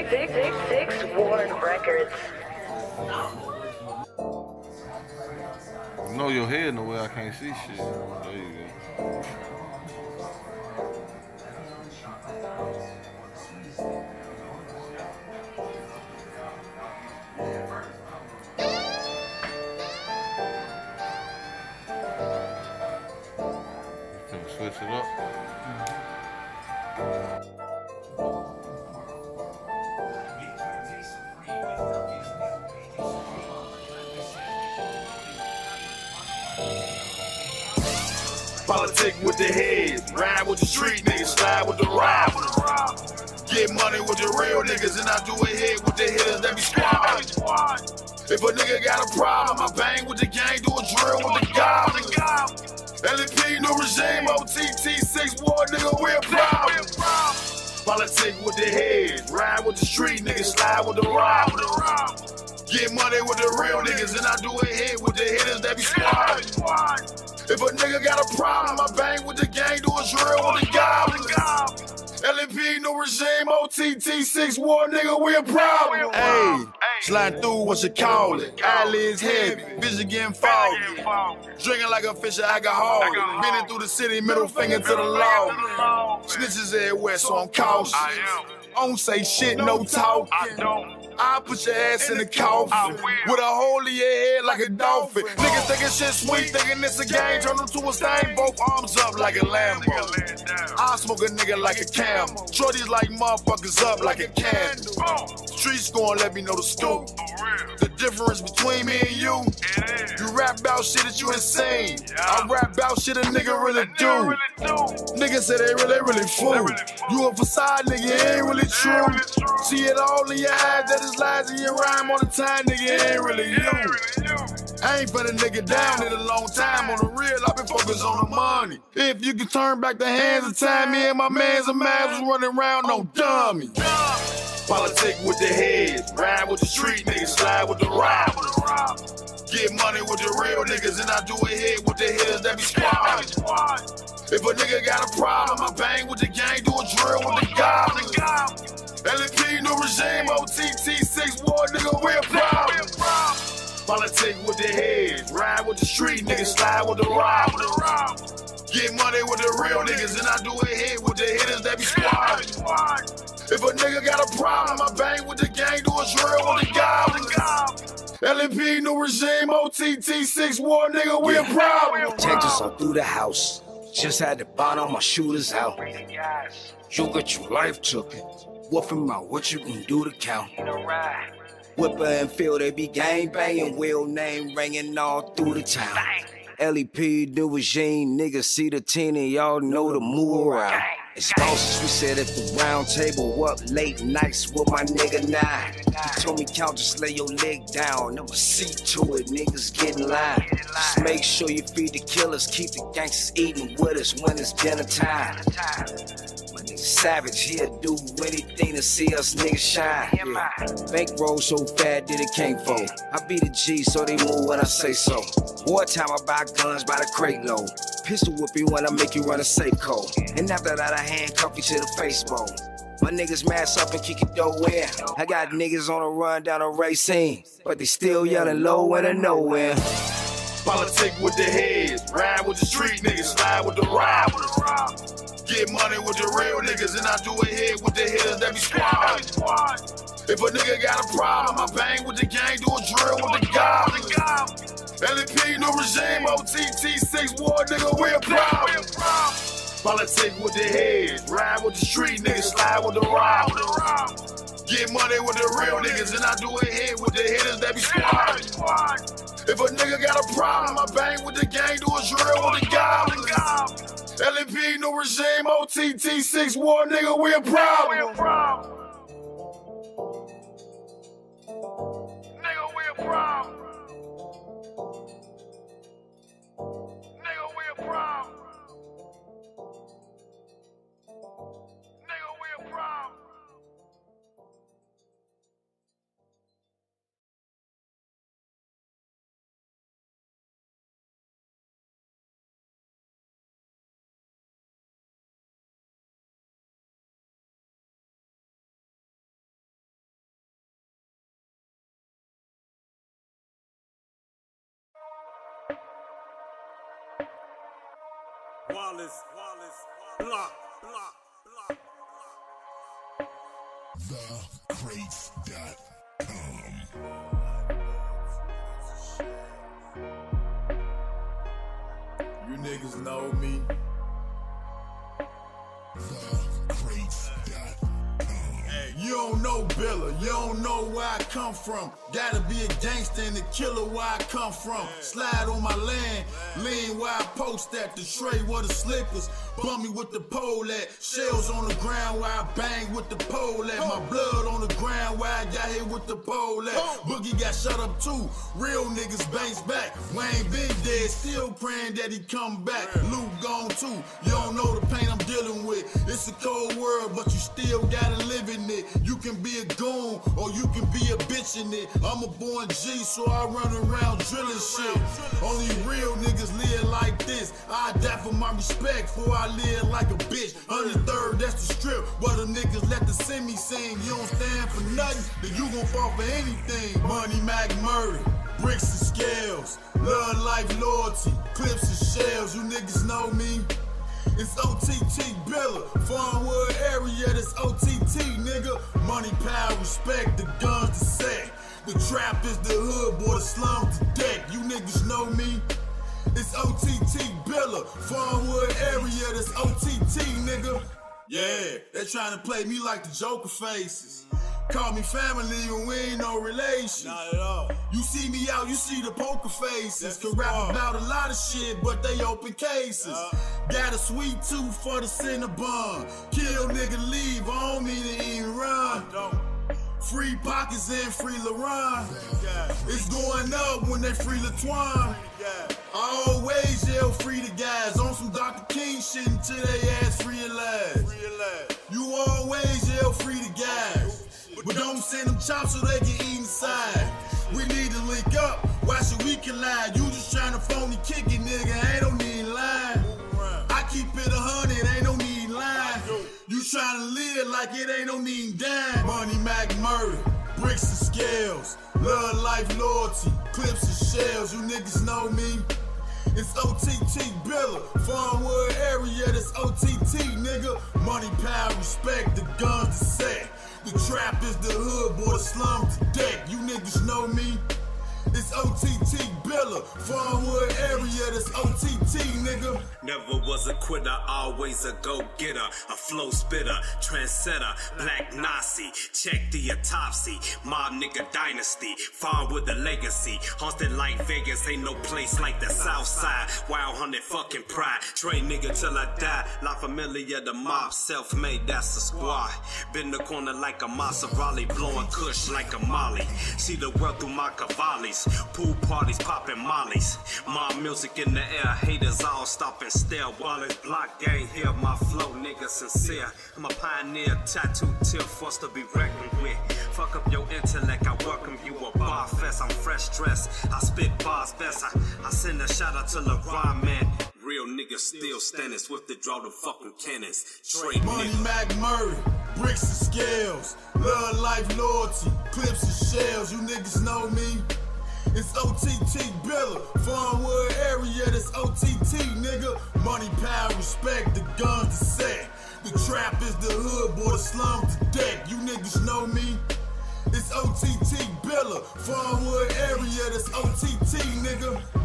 Six Ward Records. Know your head in the way I can't see shit. There you go. Can we switch it up? Politic with the heads, ride with the street niggas, slide with the robbers. Get money with the real niggas, and I do a hit with the hitters that be squad. If a nigga got a problem, I bang with the gang, do a drill with the goblins. LEP, new regime, OTT, 6 Ward, nigga, we a problem. Politic with the heads, ride with the street niggas, slide with the robbers. Get money with the real niggas, and I do a hit with the hitters that be squad. If a nigga got a problem, I bang with the gang, do a drill with the goblins. LEP, new regime, OTT, 6 Ward, nigga, we a problem. Hey, sliding through, what you call it? Eyelids heavy, vision getting foggy. Drinking like a fish of alcohol. Bending through the city, middle finger to the law. Snitches everywhere, so I'm cautious. I don't say shit, no talking. I'll put your ass in the coffin with a hole in your head like a dolphin. Niggas thinking shit sweet, thinking it's a game. Turn them to a stain, both arms up like a Lambo. I smoke a nigga like a camel. Shorties like motherfuckers up like a candle. Streets gon' let me know the scoop. The difference between me and you rap about shit that you insane. I rap about shit a nigga really do. Niggas say they really fool. You a facade nigga, it ain't really true. See it all in your eyes, that is lies in your rhyme all the time, nigga, it ain't really you. I ain't put a nigga down in a long time. On the real, I been focused on the money. If you can turn back the hands of time, me and my mans and mans was running around on dummy. Politic with the heads, ride with the street niggas, slide with the robbers. Get money with the real niggas, and I do a hit with the hitters that be squad. If a nigga got a problem, I bang with the gang, do a drill with the goblins. LEP, new regime, OTT, 6 Ward, nigga, we a problem. Politic with the heads, ride with the street niggas, slide with the robbers. Get money with the real niggas, and I do a hit with the hitters that be squad. If a nigga got a problem, I bang with the gang, do a drill with the goblins. LEP, new regime, OTT, 6 Ward, nigga, we a problem. Texas all through the house. Just had to buy all my shooters out. You got your life took it. Wolfing out what you can do to count. Whipper and Phil, they be gang banging. Will name ringing all through the town. LEP, new regime, niggas see the teen and y'all know the move around. As bosses, we sit at the round table up late nights with my nigga 9. He told me count, just lay your leg down. I'ma see to it, niggas get in line. Just make sure you feed the killers, keep the gangsters eating with us when it's dinner time. My nigga Savage, he'll do anything to see us niggas shine. Yeah. Bankroll so fat that it can't fold. I be the G, so they move when I say so. Wartime, I buy guns by the crate load. Pistol whip you when I make you run a safe code. And after that, I handcuff you to the face bowl. My niggas mask up and kick it dough in. I got niggas on a run down a race scene, but they still yelling low and a nowhere. Politic with the heads, ride with the street niggas, slide with the robbers. Get money with the real niggas, and I do a hit with the hitters that be squad. If a nigga got a problem, I bang with the gang, do a drill with the goblins. LEP, new regime, OTT, 6 Ward, nigga, we a problem. Politic with the heads, ride with the street niggas, slide with the robbers. Get money with the real niggas, and I do a hit with the hitters that be squad. If a nigga got a problem, I bang with the gang, do a drill with the goblins. LEP, new regime, OTT, 6 Ward, nigga, we a problem. Nigga, we a problem. Wallace, block, block, block. TheCrates.com. You niggas know me. TheCrates.com. You don't know Billa, you don't know where I come from. Gotta be a gangster and a killer where I come from. Slide on my land, lean where I post at. The tray where the slippers, bump me with the pole at. Shells on the ground where I bang with the pole at. My blood on the ground where I got hit with the pole at. Boogie got shut up too, real niggas banks back. Wayne been dead, still praying that he come back. Luke gone too, you don't know the pain I'm dealing with. It's a cold world, but you still gotta live in it. You can be a goon, or you can be a bitch in it. I'm a born G, so I run around drilling shit. Only real niggas live like this. I die for my respect, for I live like a bitch. 103rd, that's the strip, where the niggas let the semi sing. You don't stand for nothing, then you gon' fall for anything. Money, Mac, murder, bricks and scales, love, life, loyalty, clips and shells. You niggas know me. It's OTT Billa, Farmwood area, that's OTT, nigga. Money, power, respect, the guns, the set. The trap is the hood, boy, the slums, the deck. You niggas know me. It's OTT Billa, Farmwood area, that's OTT, nigga. Yeah, they tryna play me like the Joker faces. Call me family when we ain't no relation. Not at all. You see me out, you see the poker faces. Can rap about a lot of shit, but they open cases. Got a sweet tooth for the Cinnabon. Kill nigga, leave, I don't mean to even run. Free pockets and free LaRon. It's going up when they free LaTwan. I always yell free the guys on some Dr. King shit until they ass realize. You always yell free the guys. But don't send them chops so they can eat inside. We need to link up, why should we collide? You just tryna phony kick it, nigga, ain't no need line. I keep it 100, ain't no need line. You tryna live like it ain't no need dime. Money, Mac, murder, bricks and scales, love, life, loyalty, clips and shells. You niggas know me. It's OTT Billa, Farmwood area, that's OTT, nigga. Money, power, respect, the guns, the set. The trap is the hood, boy, the slums, the deck. You niggas know me. It's OTT Billa, Farmwood area, that's OTT, nigga. Never was a quitter, always a go-getter. A flow spitter, trendsetter, black Nazi. Check the autopsy, mob nigga dynasty. Farm with the legacy, haunted like Vegas. Ain't no place like the South Side. Wild hunted fucking pride. Train nigga till I die. La Familia, the mob, self-made, that's the squad. Been the corner like a Maserati, blowing kush like a Molly. See the world through my cavallis. Pool parties, popping mollies. Mob music in the air, haters all stop and stare. Wallace block gang here, my flow nigga sincere. I'm a pioneer, tattoo till forced to be reckoned with. Fuck up your intellect, I welcome you a bar fest. I'm fresh dressed, I spit bars best. I send a shout out to LaRon, man. Real niggas still standing, swift to draw the fucking cannons. Trade Money, Mac, murder, bricks and scales, love, life, loyalty, clips and shells. You niggas know me. It's OTT Billa, Farmwood area, that's OTT, nigga. Money, power, respect, the guns, the set. The trap is the hood, boy, the slums, the deck. You niggas know me. It's OTT Billa, Farmwood area, that's OTT, nigga.